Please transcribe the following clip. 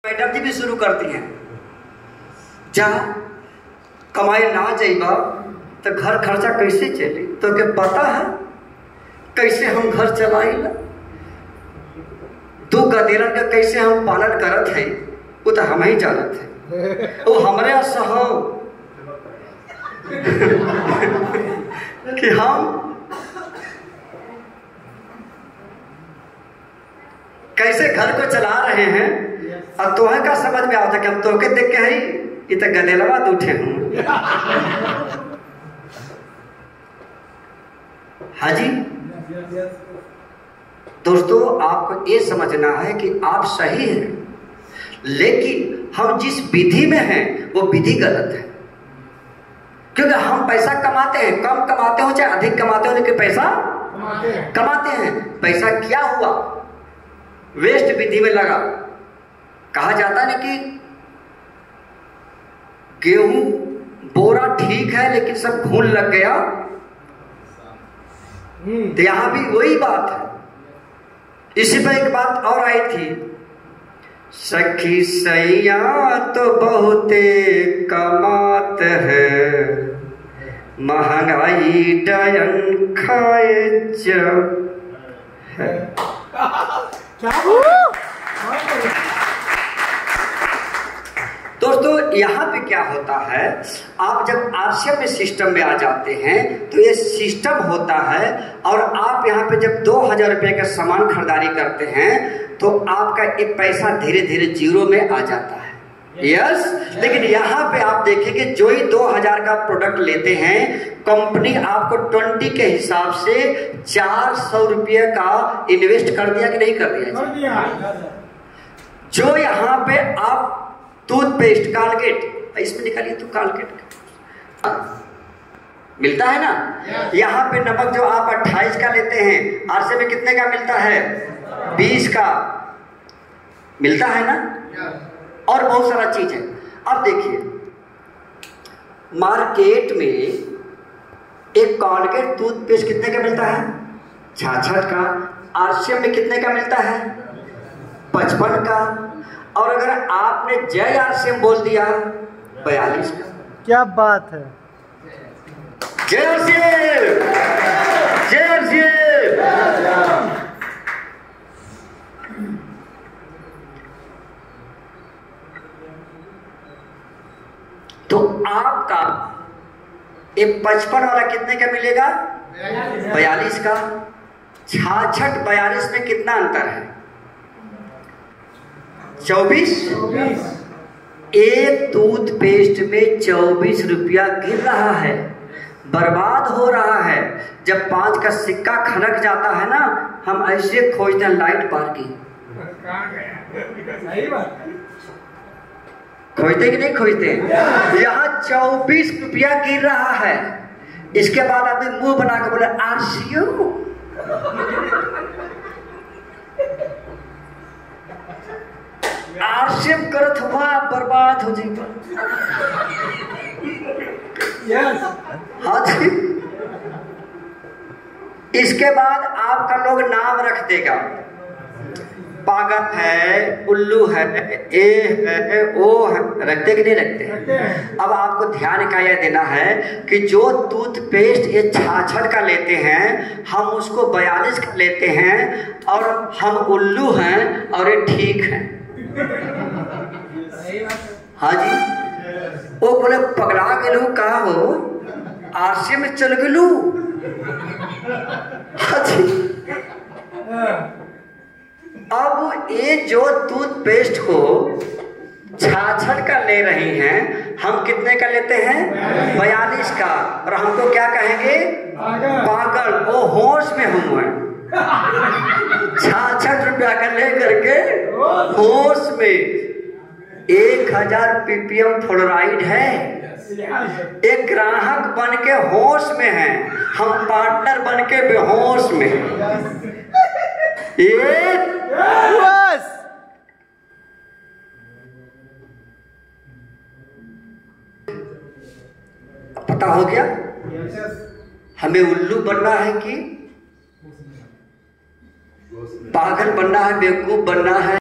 Madam जी भी शुरू करती हैं, जहाँ कमाई ना जाइबा तो घर खर्चा कैसे चले, तो क्या पता है कैसे हम घर चलाइला, दो गदेरन का कैसे हम पालन करत है वो तो हम ही जानत है। वो हमारे सहो कि हम कैसे घर को चला रहे हैं। अब तोहे का समझ में आता कि हम तोके देख के है ये तो गदेलवा उठे हूं। हाँ जी दोस्तों, आपको ये समझना है कि आप सही हैं, लेकिन हम जिस विधि में हैं वो विधि गलत है। क्योंकि हम पैसा कमाते हैं, कम कमाते हो चाहे अधिक कमाते हो, लेकिन पैसा कमाते हैं। पैसा क्या हुआ, वेस्ट विधि में लगा। कहा जाता है कि गेहूं बोरा ठीक है लेकिन सब घून लग गया, तो यहां भी वही बात है। इसी पर एक बात और आई थी, सखी सैया तो बहुते कमात है, महंगाई डयन खाए जब है। दोस्तों यहाँ पे क्या होता है, आप जब आरसीएम में सिस्टम में आ जाते हैं तो ये सिस्टम होता है, और आप यहाँ पे जब 2000 रुपये का सामान खरीदारी करते हैं तो आपका एक पैसा धीरे धीरे जीरो में आ जाता है। यस, लेकिन यहाँ पे आप देखेंगे जो ही 2000 का प्रोडक्ट लेते हैं, कंपनी आपको 20 के हिसाब से 400 रुपये का इन्वेस्ट कर दिया कि नहीं कर दिया। जो यहाँ पे आप टूथपेस्ट कालगेट, इसमें निकालिए तो कालगेट मिलता है ना, यहाँ पे नमक जो आप 28 का लेते हैं, आरसे में कितने का मिलता है, 20 का मिलता है ना, और बहुत सारा चीज है। अब देखिए मार्केट में एक कॉलगेट टूथपेस्ट कितने का मिलता है, 66 का। आरसीएम में कितने का मिलता है, 55 का। और अगर आपने जय आरसीएम बोल दिया 42 का। क्या बात है, जय आरसीएम, जय आरसीएम। तो आपका एक 55 वाला कितने का मिलेगा, 42 का। 66 42 में कितना अंतर है, 24। एक टूथपेस्ट में 24 रुपया गिर रहा है, बर्बाद हो रहा है। जब 5 का सिक्का खनक जाता है ना, हम ऐसे खोजते हैं लाइट पार की, खोजते कि नहीं खोजते। यहाँ 24 रुपया गिर रहा है, इसके बाद आदमी मुंह बना के बोले आरसीएम। आरसीएम करत हुआ बर्बाद हो जाएगा। हाँ जी, इसके बाद आपका लोग नाम रख देगा, पागल है, उल्लू है, ए है, ओ है, रखते कि नहीं रखते। अब आपको ध्यान का यह देना है कि जो टूथपेस्ट ये 66 का लेते हैं, हम उसको 42 का लेते हैं, और हम उल्लू हैं और ये ठीक है। हाँ जी, वो बोले पगला गेलू का हो, आरसीएम में चल गेलू। हाँ जी, अब ये जो टूथपेस्ट को 66 का ले रही हैं, हम कितने का लेते हैं, 42 का, और हमको क्या कहेंगे, पागल। वो होश में हम हैं, 66 रुपया का ले करके होश में। 1000 पीपीएम फ्लोराइड है, एक ग्राहक बन के होश में है, हम पार्टनर बन के बेहोश में। बस पता हो गया हमें उल्लू बनना है कि पागल बनना है, बेवकूफ बनना है।